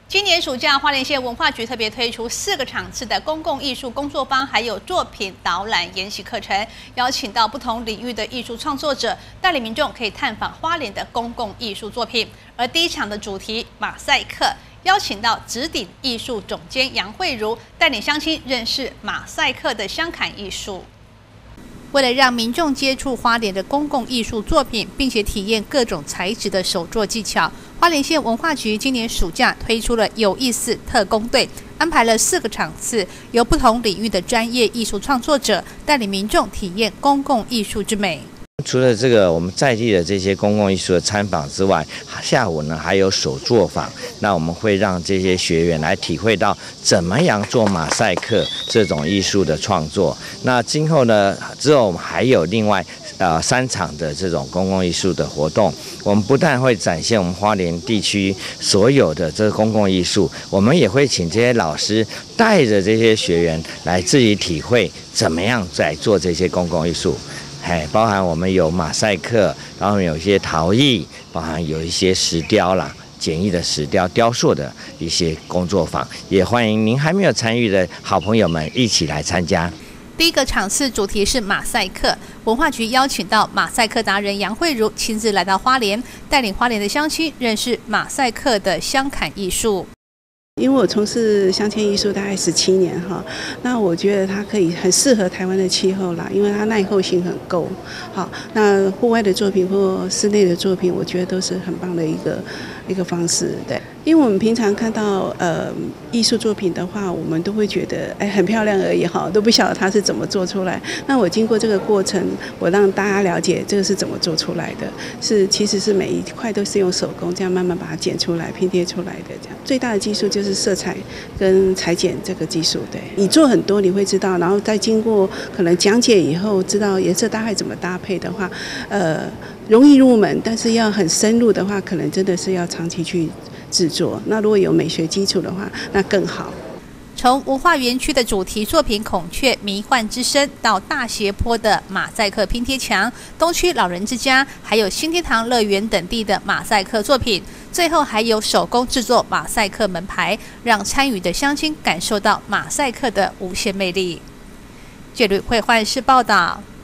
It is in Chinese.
今年暑假，花莲县文化局特别推出4个场次的公共艺术工作坊，还有作品导览研习课程，邀请到不同领域的艺术创作者，带领民众可以探访花莲的公共艺术作品。而第一场的主题马赛克，邀请到指鼎艺术总监杨慧茹，带领乡亲认识马赛克的香坎艺术。为了让民众接触花莲的公共艺术作品，并且体验各种材质的手作技巧，花莲县文化局今年暑假推出了有意思特工队，安排了4个场次，由不同领域的专业艺术创作者带领民众体验公共艺术之美。 除了这个我们在地的这些公共艺术的参访之外，下午呢还有手作坊。那我们会让这些学员来体会到怎么样做马赛克这种艺术的创作。那今后呢，之后我们还有另外3场的这种公共艺术的活动。我们不但会展现我们花莲地区所有的这个公共艺术，我们也会请这些老师带着这些学员来自己体会怎么样在做这些公共艺术。包含我们有马赛克，然后有一些陶艺，包含有一些石雕啦，简易的石雕雕塑的一些工作坊，也欢迎您还没有参与的好朋友们一起来参加。 第一个场次主题是马赛克，文化局邀请到马赛克达人杨慧茹亲自来到花莲，带领花莲的乡亲认识马赛克的香坎艺术。 因为我从事镶嵌艺术大概17年哈，那我觉得它可以很适合台湾的气候啦，因为它耐候性很够。好，那户外的作品或室内的作品，我觉得都是很棒的一个方式。对，因为我们平常看到艺术作品的话，我们都会觉得很漂亮而已哈，都不晓得它是怎么做出来。那我经过这个过程，我让大家了解这个是怎么做出来的，其实是每一块都是用手工这样慢慢把它剪出来、拼贴出来的这样。最大的技术就是色彩跟裁剪这个技术，对，你做很多你会知道，然后再经过可能讲解以后，知道颜色大概怎么搭配的话，容易入门，但是要很深入的话，可能真的是要长期去制作。那如果有美学基础的话，那更好。 从文化园区的主题作品《孔雀迷幻之声》到大斜坡的马赛克拼贴墙、东区老人之家，还有新天堂乐园等地的马赛克作品，最后还有手工制作马赛克门牌，让参与的乡亲感受到马赛克的无限魅力。这里会换是报道。